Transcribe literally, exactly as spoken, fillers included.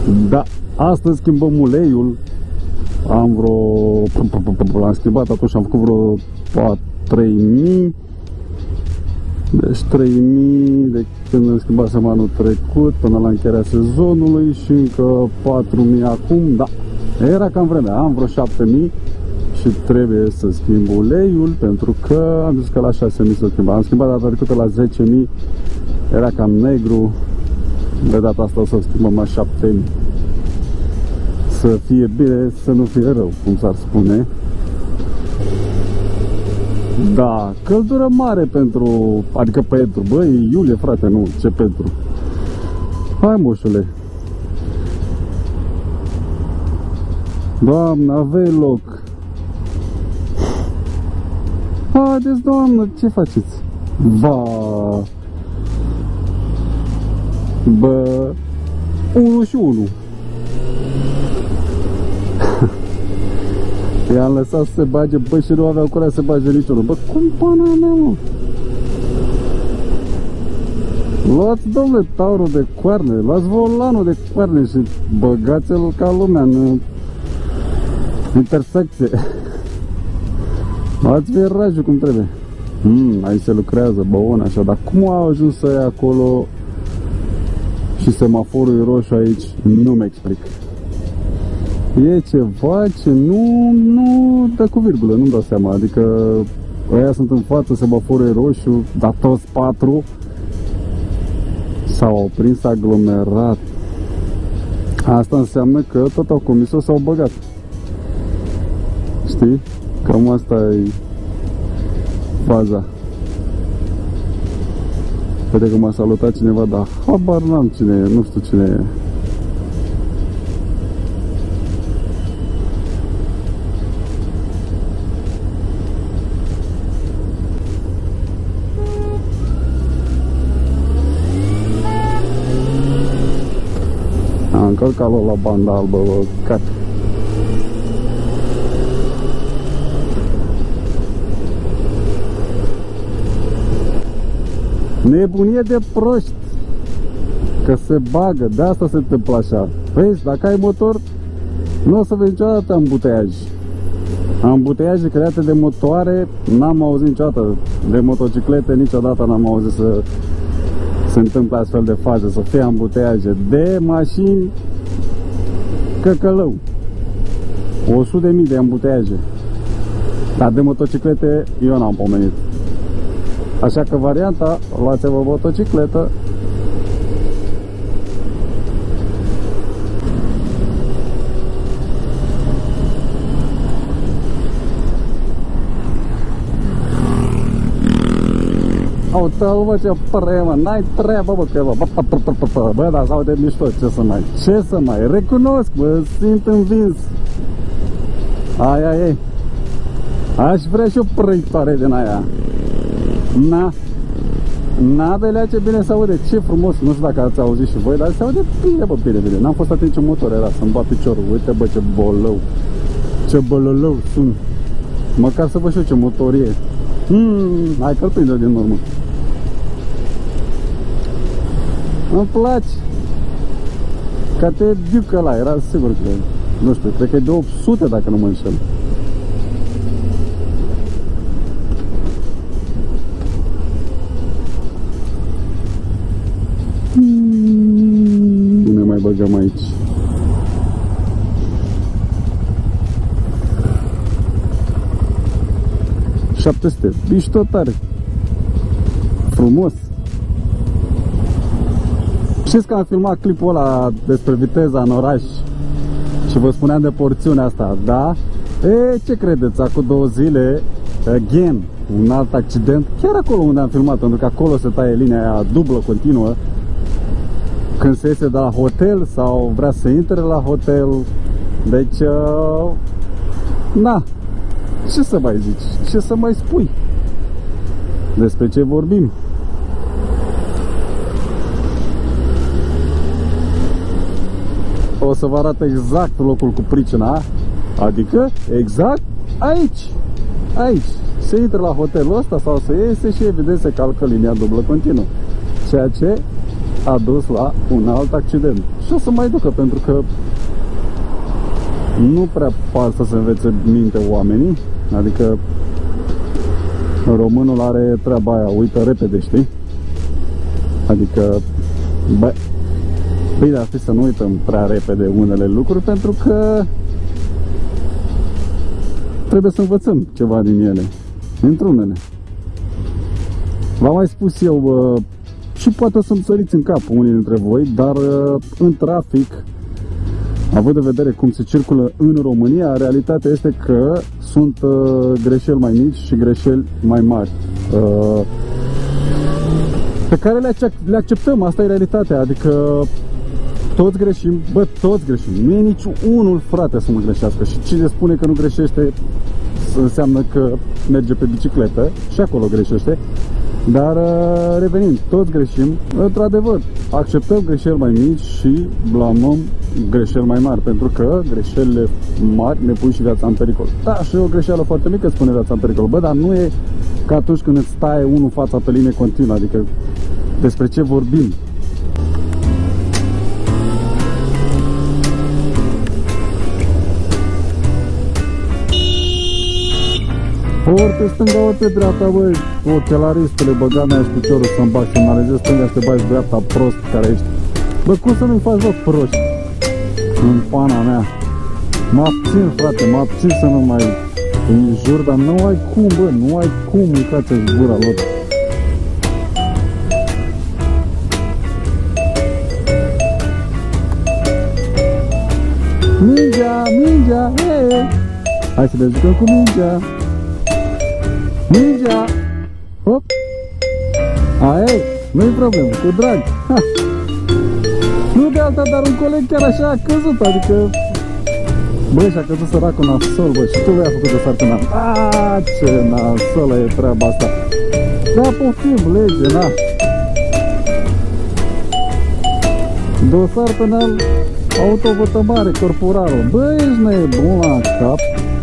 Da, astăzi schimbăm uleiul. Am vreo... L-am schimbat atunci, am făcut vreo trei mii. Deci trei mii de când îmi schimbasem anul trecut până la încheierea sezonului și încă patru mii acum. Da, era cam vremea, am vreo șapte mii și trebuie să schimb uleiul pentru că am zis că la șase mii să schimb. Am schimbat data trecută la zece mii, era cam negru. De data asta o să schimbăm la șapte mii. Să fie bine, să nu fie rău, cum s-ar spune. Da, căldură mare pentru, adică pentru, băi, iulie, frate, nu, ce pentru. Hai, moșule. Doamne, aveai loc. Haideți, doamnă, ce faceți? Va. Bă, unu și unu. I-am lăsat să se bage, bă, și nu aveau curaj să se bage niciunul. Bă, cum pana mea, mă? Luați, domnule, taurul de coarne, luați volanul de coarne și băgați-l ca lumea în intersecție. Luați virajul cum trebuie. Hmm, aici se lucrează, băun, așa, dar cum au ajuns să ia acolo și semaforul e roșu aici? Nu-mi explic. E ceva ce nu, nu dă cu virgulă, nu-mi dau seama. Adică ăia sunt în față, semaforul e roșu, dar toți patru s-au prins aglomerat. Asta înseamnă că tot au comis-o, s-au băgat. Știi? Cam asta e faza. Vede că m-a salutat cineva, dar habar n-am cine e, nu știu cine e. Am încălcat-o la banda albă, bă, cat. Nebunie de proști, că se bagă, de asta se întâmplă așa. Vezi, dacă ai motor, nu o să vezi niciodată ambuteiaj. Ambuteiaje create de motoare, n-am auzit niciodată. De motociclete, niciodată n-am auzit să se întâmplă astfel de faze, să fie ambuteiaje. De mașini, căcălău, o sută de mii de ambuteiaje. Dar de motociclete, eu n-am pomenit. Așa că varianta, luați-vă motocicletă. Uite-l, bă, ce părere, mă, n-ai treabă, bă, că, bă, bă, dar s-au de mișto, ce să mai, ce să mai, recunosc, bă, simt învins. Ai, ai, ai, aș vrea și o proiectoare din aia. Na, na, de lea, ce bine se aude, ce frumos, nu știu dacă ați auzit și voi, dar se aude bine, bă, bine, bine, n-am fost atent ce motor era, să-mi bat piciorul, uite, bă, ce bolău, ce bolălău sunt, măcar să văd și eu ce motor e. Hmm, hai că-l prinde din urmă. Îmi place. Ca te duc ăla, era sigur că, nu știu, cred că e de opt sute dacă nu mă înșel. Nu ne mai băgăm aici. șapte sute, mișto tare. Frumos. Știți că am filmat clipul ăla despre viteza în oraș și vă spuneam de porțiunea asta, da? E, ce credeți? Acum două zile, again, un alt accident, chiar acolo unde am filmat, pentru că acolo se taie linia aia dublă, continuă, când se iese de la hotel sau vrea să intre la hotel. Deci, uh, na, ce să mai zici? Ce să mai spui? Despre ce vorbim? O să vă arăt exact locul cu pricina, adică exact aici. Aici. Se intră la hotelul ăsta sau se iese și evident se calcă linia dublă continuă. Ceea ce a dus la un alt accident. și o să mai ducă, pentru că nu prea par să se învețe minte oamenii. Adică românul are treaba aia, uită repede, știi? Adică, bă, bine ar fi să nu uităm prea repede unele lucruri, pentru că trebuie să învățăm ceva din ele, într-unele. V-am mai spus eu, uh, și poate o să-mi săriți în cap unii dintre voi, dar uh, în trafic, având în vedere cum se circulă în România, realitatea este că sunt uh, greșeli mai mici și greșeli mai mari, uh, pe care le, le acceptăm. Asta e realitatea, adică toți greșim, bă, toți greșim. Nu e nici unul, frate, să nu greșească. Și cine spune că nu greșește, înseamnă că merge pe bicicletă și acolo greșește. Dar revenind, toți greșim. Într-adevăr, acceptăm greșeli mai mici și blamăm greșeli mai mari, pentru că greșelile mari ne pun și viața în pericol. Da, și o greșeală foarte mică îți pune viața în pericol. Bă, dar nu e ca atunci când îți stai unul fața pe linie continuă. Adică despre ce vorbim? Ori pe stânga, ori pe dreapta, băi, ochelaristule, băga mea și piciorul să-mi bag, să analizezi stânga și te bagi dreapta, prost care ești. Bă, cum să nu-i faci, bă, proști? În pana mea. Mă abțin, frate, mă abțin să nu mai înjur, dar nu ai cum, bă, nu ai cum, mâncați-și gura lor. Mingea, mingea, hei! Hai să ne jucăm cu mingea. Mingea! Hop! Aia, nu-i problemă, cu drag! Ha. Nu de alta, dar un coleg chiar așa a căzut, adică... Băi, și-a căzut săracul nasol, bă, și tu l-ai făcut de sar penal. Aaaa, ce nasolă e treaba asta! Da, poftim, lege, na! Dosar penal, autovătămare, corporală. Băi, ești nebun la cap!